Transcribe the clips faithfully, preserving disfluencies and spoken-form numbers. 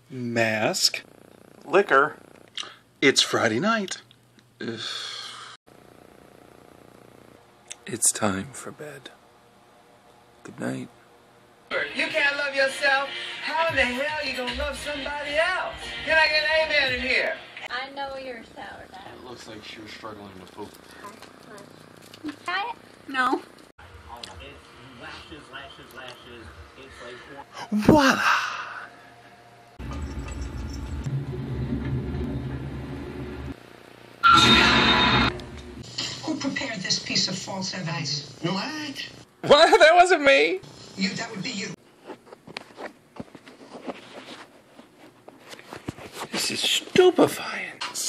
Mask. Liquor. It's Friday night. Ugh. It's time for bed. Good night. You can't love yourself. How in the hell you gonna love somebody else? Can I get an amen in here? I know you're sour, Dad. It looks like she was struggling to poop. Can you try it? No. Lashes, lashes, lashes. Voila! Who prepared this piece of false evidence? What? What? That wasn't me. You, that would be you. This is stupefying.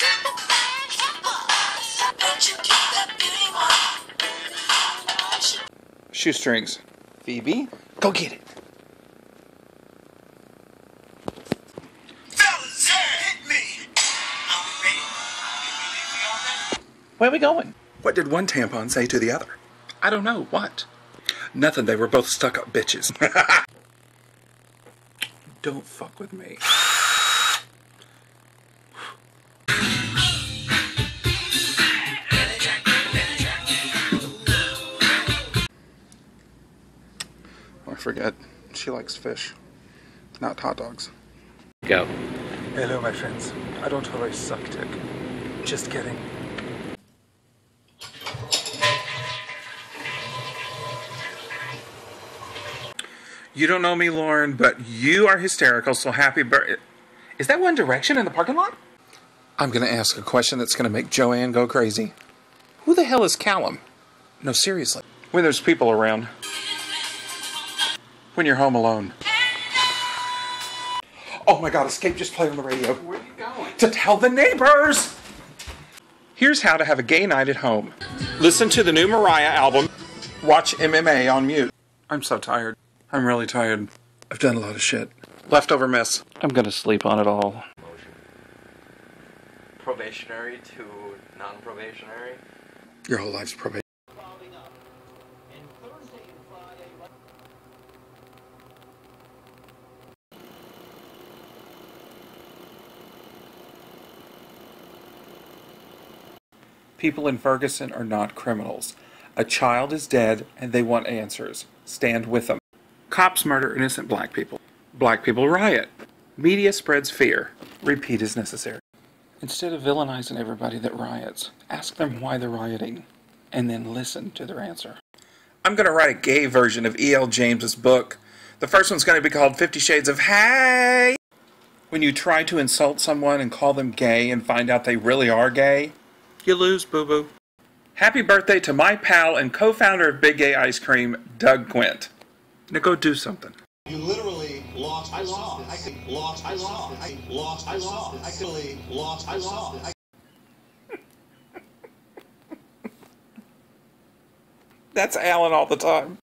Shoestrings. Phoebe, go get it. Where are we going? What did one tampon say to the other? I don't know. What? Nothing, they were both stuck-up bitches. Don't fuck with me. Oh, I forget. She likes fish, not hot dogs. Go. Hello, my friends. I don't always suck dick. Just kidding. You don't know me, Lauren, but you are hysterical, so happy birthday. Is that One Direction in the parking lot? I'm going to ask a question that's going to make Joanne go crazy. Who the hell is Callum? No, seriously. When there's people around. When you're home alone. Oh my God, Escape just played on the radio. Where are you going? To tell the neighbors! Here's how to have a gay night at home. Listen to the new Mariah album. Watch M M A on mute. I'm so tired. I'm really tired. I've done a lot of shit. Leftover mess. I'm gonna sleep on it all. Probationary to non-probationary. Your whole life's probation. People in Ferguson are not criminals. A child is dead and they want answers. Stand with them. Cops murder innocent black people. Black people riot. Media spreads fear. Repeat is necessary. Instead of villainizing everybody that riots, ask them why they're rioting, and then listen to their answer. I'm going to write a gay version of E L James's book. The first one's going to be called Fifty Shades of Hey! When you try to insult someone and call them gay and find out they really are gay, you lose, boo-boo. Happy birthday to my pal and co-founder of Big Gay Ice Cream, Doug Quint. Now go do something. You literally lost. I lost. I could lost. I lost. I lost. I lost. I could lost. I lost. That's Alan all the time.